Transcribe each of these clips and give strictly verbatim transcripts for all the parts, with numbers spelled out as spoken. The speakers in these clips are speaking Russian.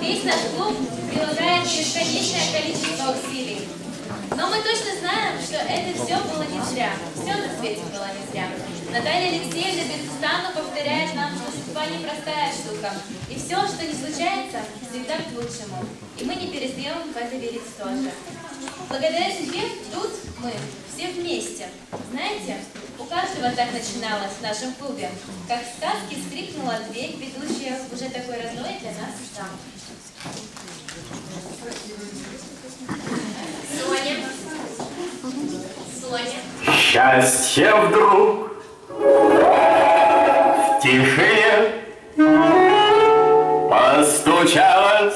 весь наш клуб прилагает бесконечное количество усилий. Но мы точно знаем, что это все было не зря. Все на свете было не зря. Наталья Алексеевна безустанно повторяет нам, что судьба непростая штука. И все, что не случается, всегда к лучшему. И мы не перестаем в это верить тоже. Благодаря судьбе тут мы все вместе. Знаете, у каждого так начиналось в нашем клубе. Как в сказке скрипнула дверь, ведущая в уже такой родной для нас штамп. Соня. Соня. Счастье вдруг в тишине постучалось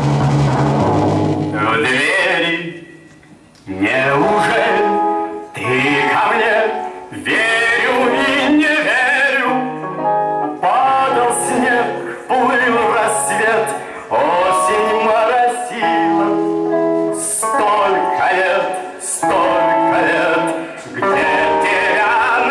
в двери. Неужели ты ко мне? Верю и не верю. Падал снег, плыл рассвет, осень моросила. Столько лет, столько лет, где тебя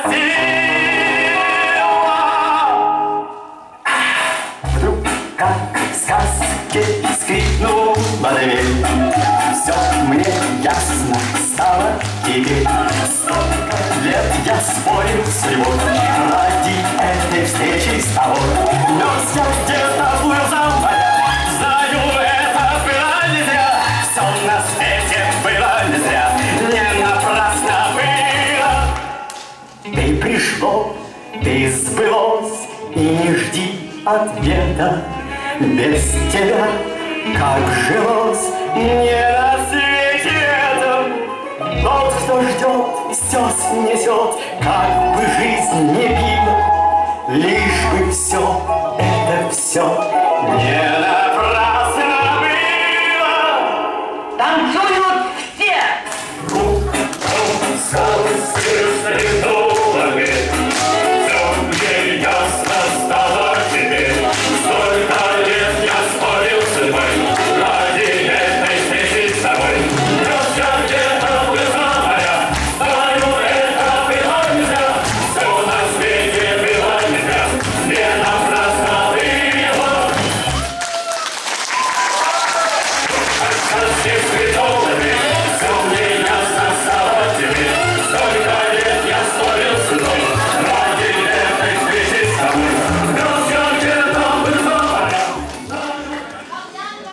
носила. Вдруг, как в сказке, скрипнула дверь. Все мне ясно стало теперь. Столько лет я спорил с судьбой ради этой встречи с тобой. Нес я где-то плыл за моря. Знаю, это было не зря. Все на свете было не зря. Не напрасно было. Ты пришло, ты сбылось, и не жди ответа. Без тебя как жилось не на свете этом. Тот, кто ждет, все снесет, как бы жизнь не била, лишь бы все